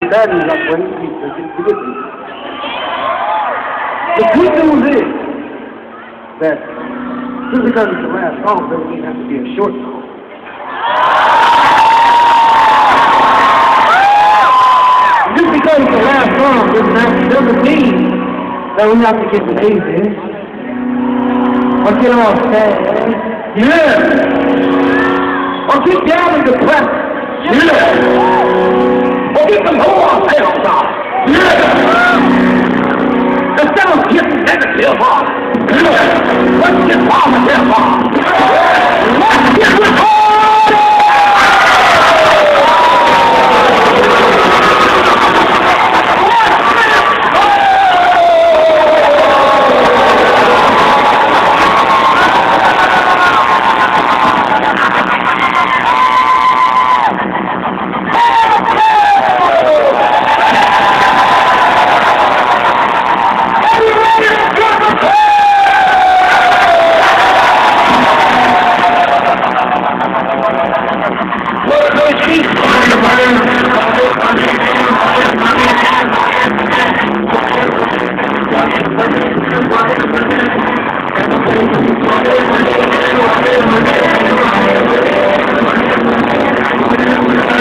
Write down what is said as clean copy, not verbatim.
That is up when he forget me. The good news is that just because it's the last song doesn't mean it has to be a short song. Just because it's the last song doesn't mean that we have to get lazy or get all sad. Yeah. Or get down and depressed. Yeah. Or get some whole ourselves out. Yeah. Instead of getting negative, let's get positive. Let's get